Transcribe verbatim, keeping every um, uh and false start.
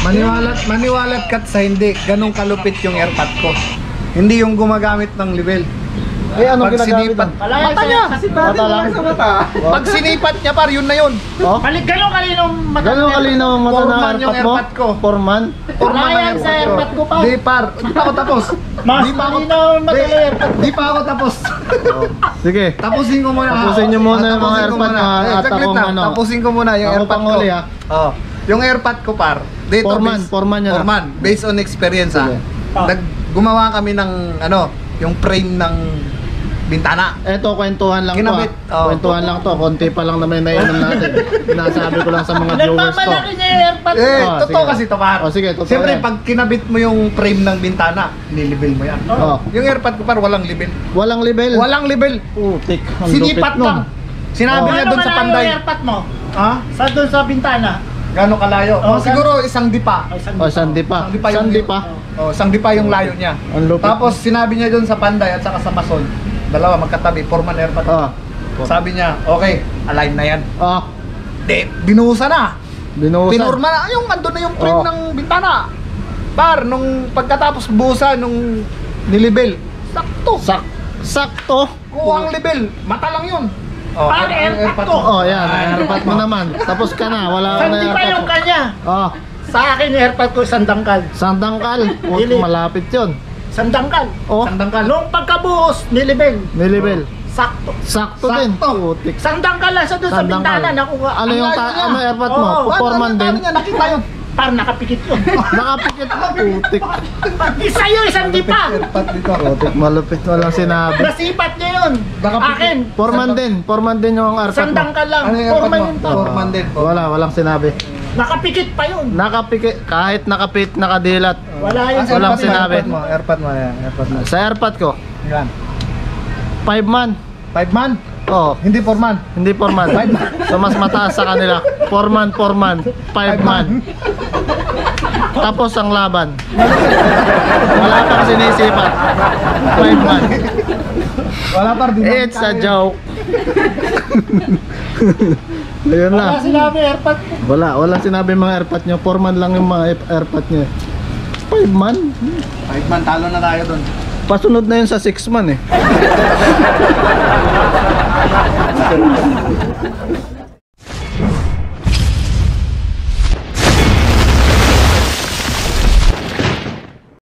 Maniwalat, maniwalat kat sa hindi. Ganong kalupit yung airpot ko. Hindi yung gumagamit ng level. Eh, ano Pag ginagamit sinipat, doon? mata niya. Mata lang. Sa mata. Pag sinipat niya par, yun na yun. Oh? Balik gano'ng kalinong mata. Gano'ng kalinaw ang mata ng Foreman yung airpot mo? airpot ko. Foreman? Forma Wala ng yan sa airpot airpot ko pa. Di par, di pa ako tapos. Mas Di pa ako, malinaw ang mata di, ng airpot. di pa ako tapos. Sige. Tapusin ko muna. Tapusin niyo muna Ah, yung mga tapusin ko airpot muna. na Eh, at saglit akong lang. ano. Tapusin ko muna yung Ako airpot pang ko. huli, ah. Oh. Yung airpot ko par. Dito Foreman, based- foreman yan, ah. Foreman, based on experience ah. Sige. Nag gumawa kami ng ano, yung frame ng bintana. Eto, kwentuhan lang Kinabit. to. Oh. Ah. Kwentuhan lang to. Konti pa lang naman nainom natin. Sinasabi ko lang sa mga viewers ko. Nagmamalaki niya yung airpot. Eh, Oh, totoo sige. kasi to par. Oh, sige, totoo Siyempre, yan. pag kinabit mo yung frame ng bintana, nilibel mo yan. Oh. Yung airpot ko par, walang libel. Walang level. Walang libel. Putik. Ang Sinipat lupit nun. lang. Sinabi Oh. niya Ano doon sa malayo panday. yung airpot mo? Ha? Sa doon sa bintana? Gano'ng kalayo? Oh, Oh, siguro isang dipa. Ay, saan Oh, sandi pa. Sandi pa yung- Sandi pa. Oh, isang dipa yung layo niya. Ang lupit. Tapos sinabi niya doon sa panday at saka sa mason, dalawa magkatabi, Foreman airpot. Oh. Sabi niya, okay, align na yan. Oh. De, binuhusan na. Binuhusan. Pinurma na, yung andun na yung frame Oh. ng bintana. Par, nung pagkatapos buhusan, nung nilibel, sakto. Sak sakto. Kuha ang libel, mata lang yun. Oh, Par, ang airpot ko. Oh, yan. Airpot mo naman. Tapos ka na. Wala ka na Sandi pa yung airpot. kanya. Oh. Sa akin yung airpot ko isang dangkal. Sandangkal. Oh, Dili. malapit yun. Isang dangkal. Oh. Sandangkal. Nung pagkabuhos, nilibel. Nilibel. Sakto. Sakto din. Sakto. Putik. Isang dangkal lang sa doon sa Sandangkal. bintana. Nakuha. Ano yung Ang ta- layo niya. ano airpot mo? Oo. Foreman din. Niya, nakita yun. Par nakapikit yun. Nakapikit na. Putik. Isa yun, isang dipa. Airpot dito. Putik. Malupit. Walang sinabi. Nasipat niya yun. Akin. Foreman din. Foreman din yung airpot Isang mo. dangkal lang. Ano yung airpot Foreman mo? yun to. Foreman din. Wala. Walang sinabi. Nakapikit pa yun. Nakapikit. Kahit nakapit, nakadilat. Wala yun. Ah, Walang airpot mo, sinabi. Airpot mo, airpot mo, yan, airpot mo. Sa airpot ko, Yan. five man. Five man? Oh. Hindi four man. Hindi foreman. So mas mataas sa kanila. Foreman, foreman, five man. Tapos ang laban. Wala pang sinisipat. Five man. Wala par din. It's a joke. Ayun Wala lang. sinabi airpot ko. Wala, wala sinabi mga airpot nyo. Foreman lang yung mga airpot nyo. Five man? Five man, talo na tayo doon. Pasunod na yun sa six man eh.